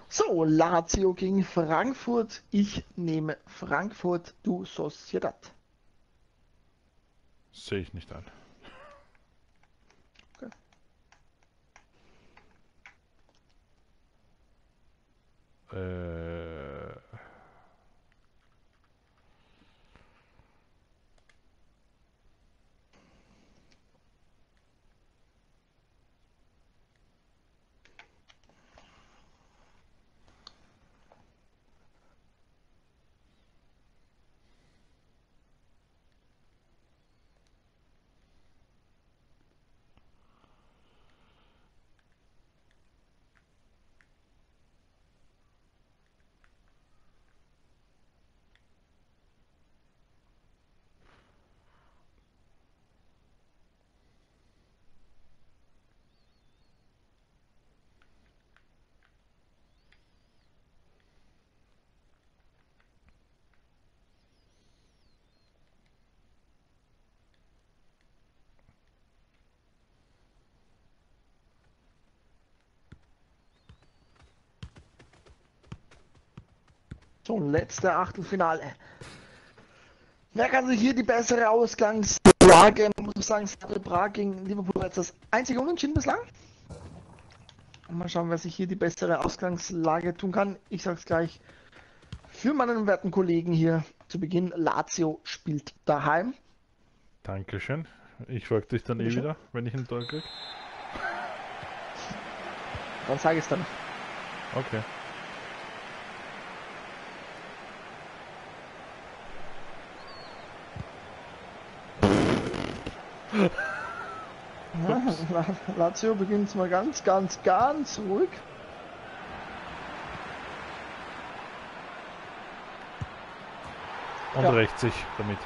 So, Lazio gegen Frankfurt. Ich nehme Frankfurt, du Sociedad. Sehe ich nicht ein. Okay. Äh, So, letzte Achtelfinale. Wer kann sich hier die bessere Ausgangslage, muss ich sagen, Slavia Prag gegen Liverpool jetzt das einzige Unentschieden bislang. Mal schauen, wer sich hier die bessere Ausgangslage tun kann. Ich sag's gleich für meinen werten Kollegen hier zu Beginn. Lazio spielt daheim. Dankeschön. Ich frage dich dann Bitte eh schön. wieder, wenn ich ein Tor krieg. Dann sage ich es dann. Okay. Ja, Lazio beginnt mal ganz ruhig. Und Ja. rächt sich damit.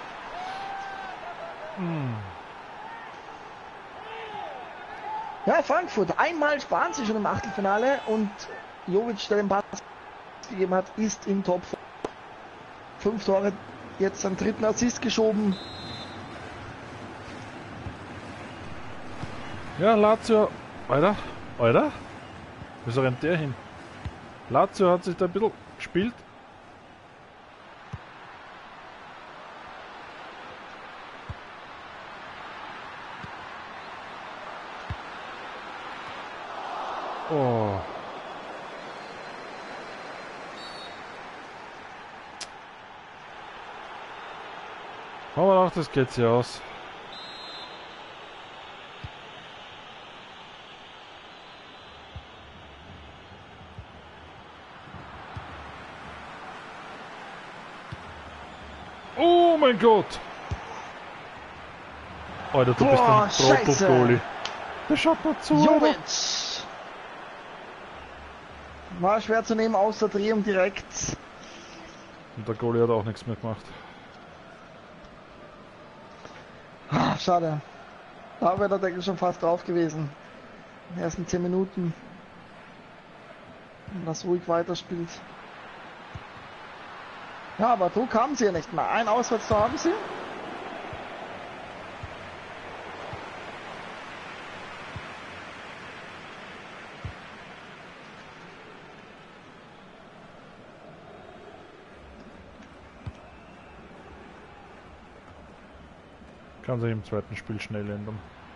Ja, Frankfurt. Einmal sparen sie schon im Achtelfinale und Jovic, der den Pass gegeben hat, ist im Top. 5 Tore, jetzt am dritten Assist geschoben. Ja, Lazio. Alter, Alter. Wieso rennt der hin? Lazio hat sich da ein bisschen gespielt. Oh. Aber auch das geht sich aus. Oh mein Gott! Alter, du bist Boah, ein Scheiße. Trottel-Goalie. Der schaut nur zu. Alter. Jovic. War schwer zu nehmen, außer Drehung direkt. Und der Goalie hat auch nichts mehr gemacht. Ah, schade. Da wäre der Deckel schon fast drauf gewesen. In den ersten 10 Minuten. Wenn das ruhig weiterspielt. Ja, aber Druck haben sie ja nicht mehr. Ein Auswärtstor haben sie. Kann sich im zweiten Spiel schnell ändern.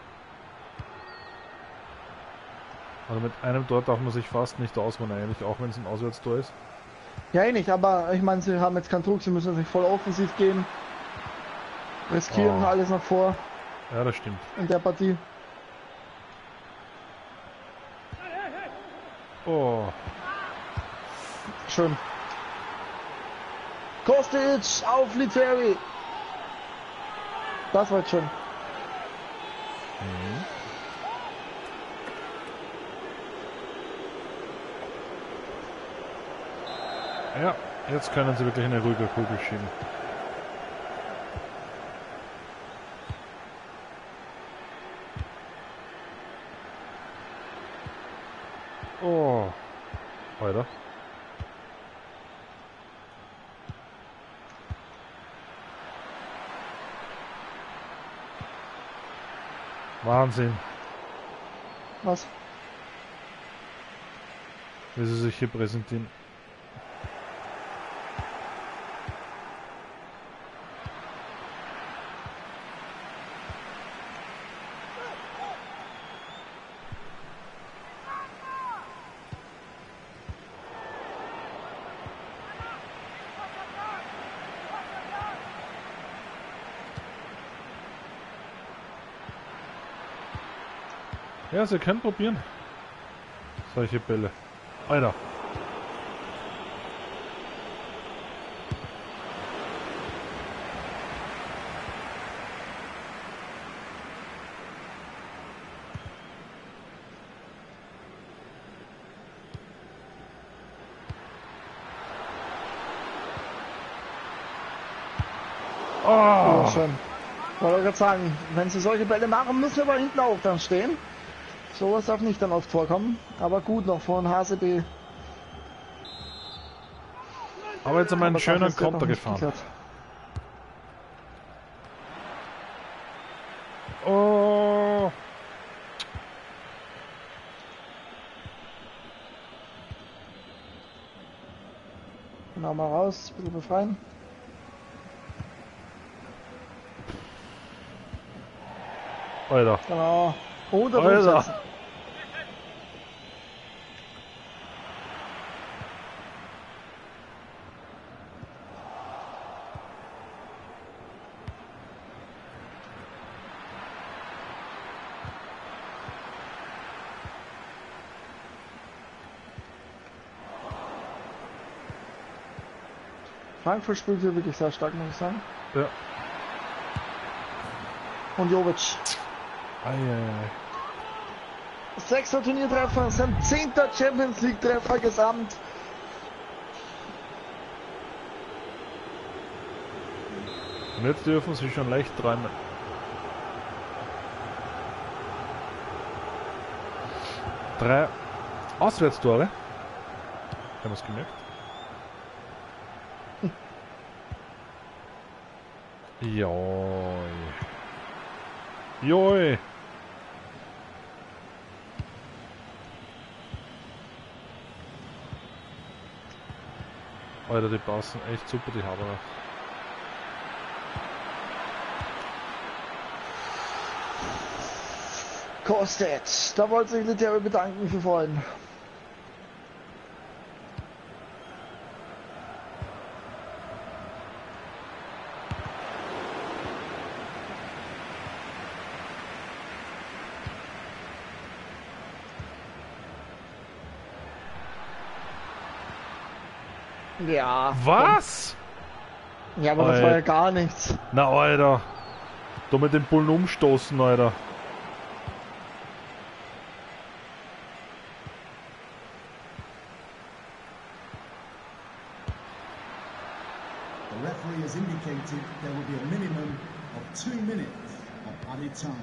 Also mit einem Tor darf man sich fast nicht ausruhen eigentlich, auch wenn es ein Auswärtstor ist. Ja, eh nicht, aber ich meine, sie haben jetzt keinen Druck, sie müssen natürlich voll offensiv gehen. Riskieren Oh. alles noch vor Ja, das stimmt. in der Partie. Oh. Schön. Kostic auf Literi. Das war jetzt schön. Ja, jetzt können sie wirklich eine ruhige Kugel schieben. Oh. Alter. Wahnsinn. Was? wie sie sich hier präsentieren. Ja, sie können probieren. Solche Bälle. Alter. Ja, schön. Wollte gerade sagen, wenn sie solche Bälle machen, müssen wir aber hinten auch dann stehen. Sowas darf nicht dann oft vorkommen. Aber gut, noch vor ein HCB. Aber jetzt einmal einen Aber schönen dafür ist der Konter noch nicht gefahren. geklärt. Oh. Genau, mal raus, ein bisschen befreien. Alter. Genau. Oder Alter. durchsetzen. Frankfurt spielt hier wirklich sehr stark, muss ich sagen. Ja. Und Jovic. Eieiei. 6. Turniertreffer, sein 10. Champions League Treffer gesamt. Und jetzt dürfen sie schon leicht träumen. Drei Auswärtstore. Haben wir es gemerkt? Joi. Joi. Alter, die passen echt super, die Haberer. Kostet. Da wollte sich Literal bedanken für vorhin. Ja. Was? Ja, aber das war ja gar nichts. Na, Alter. Da mit dem Bullen umstoßen, Alter. The referee has indicated there will be a minimum of 2 minutes of added time.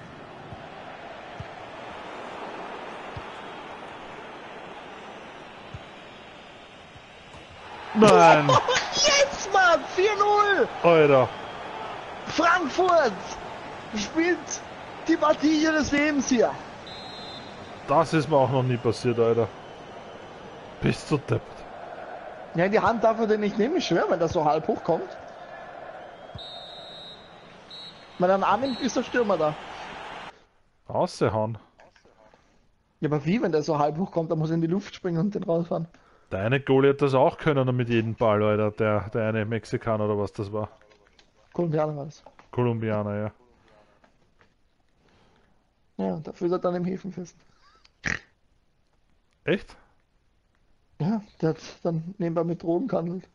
Nein! Jetzt, Mann! 4-0! Alter. Frankfurt spielt die Partie ihres Lebens hier. Das ist mir auch noch nie passiert, Alter. Bist du deppt. Ja, in die Hand darf er den nicht nehmen, ich schwöre, wenn das so halb hoch kommt. Wenn er einen annimmt, ist der Stürmer da. Rausgehauen. Ja, aber wie, wenn der so halb hoch kommt, dann muss er in die Luft springen und den rausfahren. Der eine Goalie hat das auch können mit jedem Ball, Alter. Der eine Mexikaner oder was das war. Kolumbianer war das. Kolumbianer, ja. Ja, dafür ist er dann im Häfenfest. Echt? Ja, der hat dann nebenbei mit Drogen gehandelt.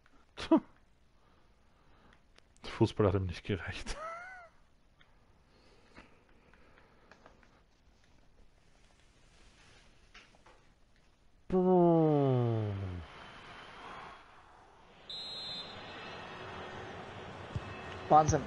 Fußball hat ihm nicht gereicht. Wahnsinn.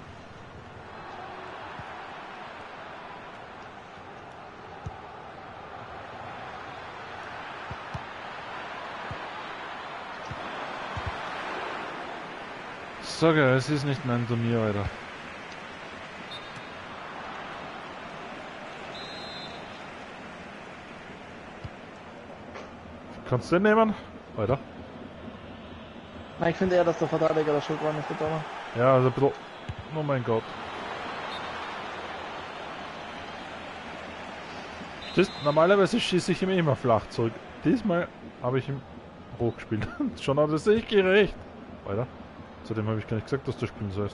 Sag ja, es ist nicht mein Turnier, Alter. Kannst du den nehmen? Alter. Nein, ich finde eher, dass der Verteidiger da schuld war, nicht der Torwart. Ja, also ein bisschen. Oh mein Gott. Normalerweise schieße ich ihm immer flach zurück. Diesmal habe ich ihm hochgespielt. Schon hat es sich gerecht. Alter. Zudem habe ich gar nicht gesagt, dass du spielen sollst.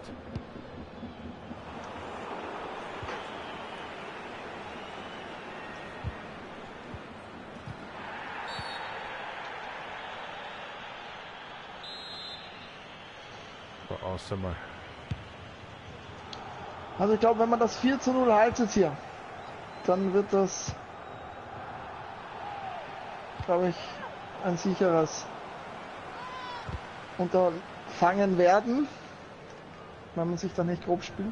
Außer mal. Also ich glaube, wenn man das 4:0 haltet hier, dann wird das, glaube ich, ein sicheres Unterfangen werden, wenn man sich da nicht grob spielt.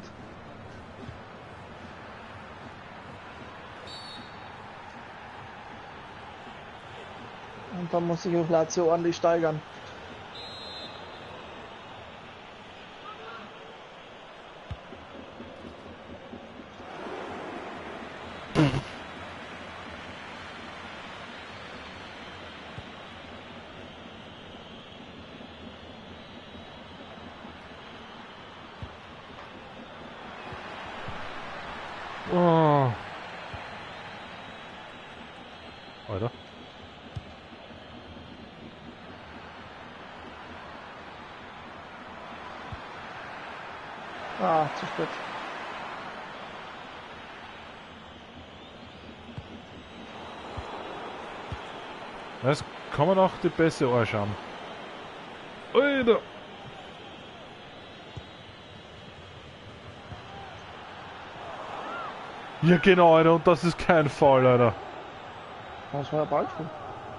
Und dann muss sich auch Lazio ordentlich steigern. Oh. Alter. Ah, zu spät. Es kommen auch die Pässe anschauen. Alter. Ja genau, Alter, und das ist kein Foul, Alter. Das war ja bald schon.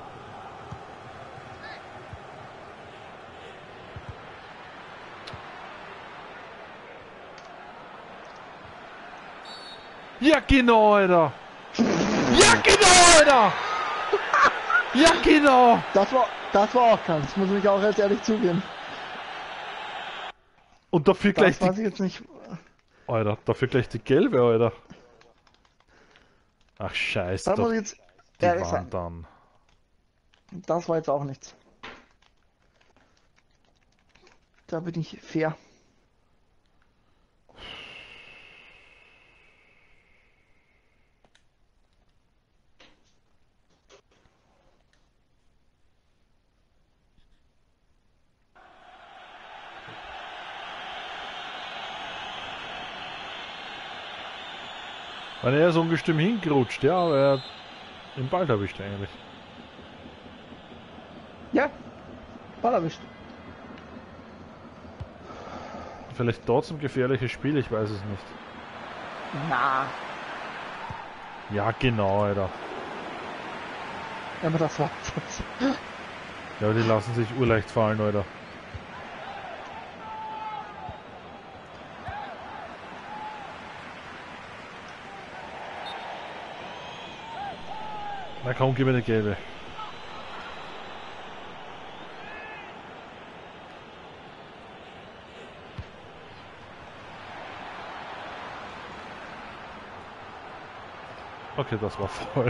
Ja genau, Alter. Ja genau, Alter. Ja genau. Das war auch keins, muss ich auch jetzt ehrlich zugeben. Und dafür gleich Das weiß die... ich jetzt nicht. Alter, dafür gleich die gelbe, Alter. Ach scheiß Da muss doch ich jetzt die ehrlich Wand sein. an. Das war jetzt auch nichts. Da bin ich fair. Weil er so ungestüm hingerutscht, ja, aber er den Ball erwischt eigentlich. Ja, Ball erwischt. Vielleicht trotzdem gefährliches Spiel, ich weiß es nicht. Na, Ja genau, Alter. aber das war. Ja, die lassen sich urleicht fallen, Alter. Na komm, gib mir eine gelbe. Okay, das war voll.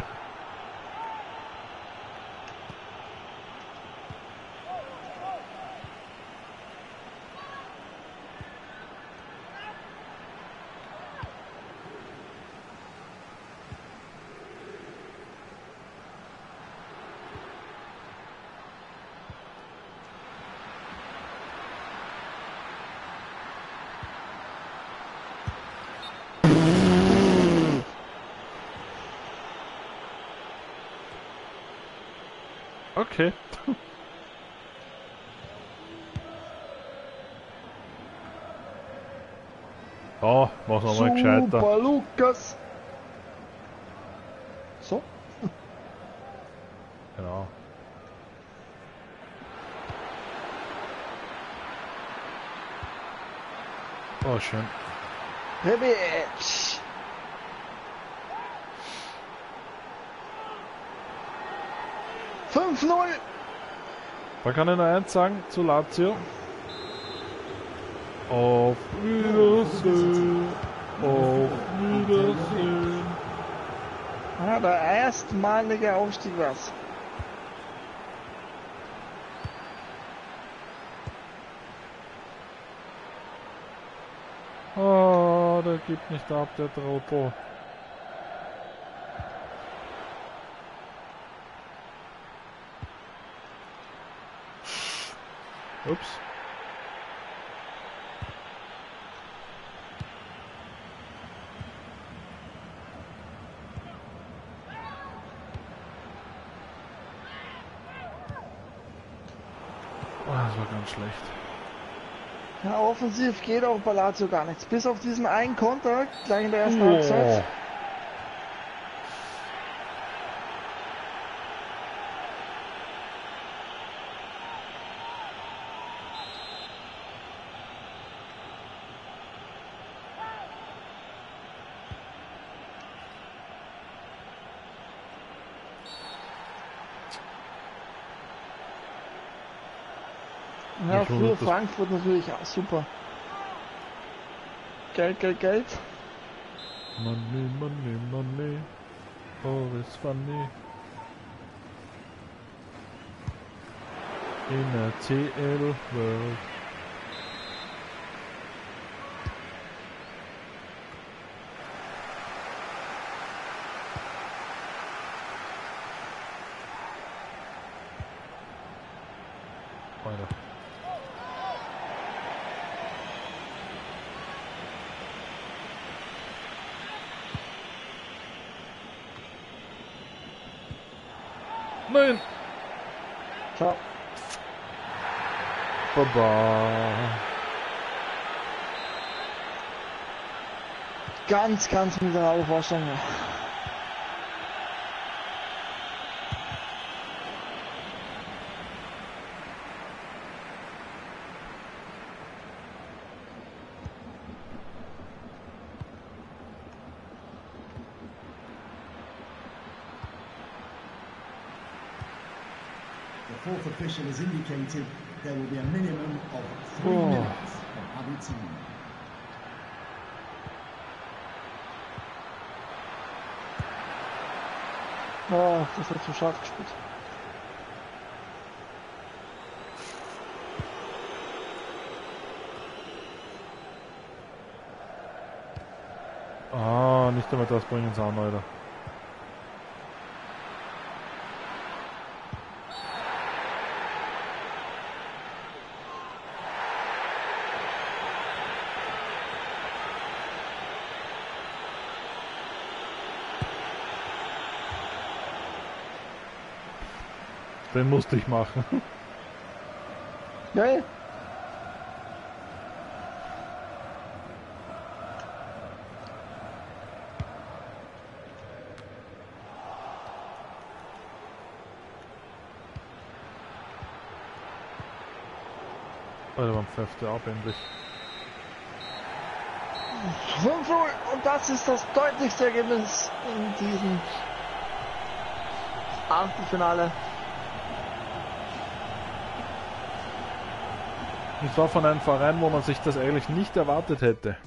Okay. Oh, mach nochmal gescheiter. Super, Lukas. So. Genau. Oh, schön. Rebic. Man kann nur eins sagen zu Lazio. Auf Wiedersehen. Auf Wiedersehen. Ja, der erstmalige Aufstieg war's. der gibt nicht ab, der Trottel. Ups. Oh, das war ganz schlecht. Ja, offensiv geht auch bei Lazio gar nichts. Bis auf diesen einen Konter, gleich in der ersten Halbzeit. Ja, früher Frankfurt natürlich auch super. Geld, Geld, Geld. Money, money, money. Oh, it's funny. In a TL world. Weiter. Nein! Ciao. Baba. Ganz, ganz miserable Vorstellung. The fourth official has indicated there will be a minimum of 3 minutes of added time. Oh, das hat zu scharf gespielt. Ah, nicht damit das bringen sie an, Leute. Den musste ich machen. Geil. Alter, wann pfeift der ab endlich? 5-0 und das ist das deutlichste Ergebnis in diesem Achtelfinale. Und zwar von einem Verein, wo man sich das eigentlich nicht erwartet hätte.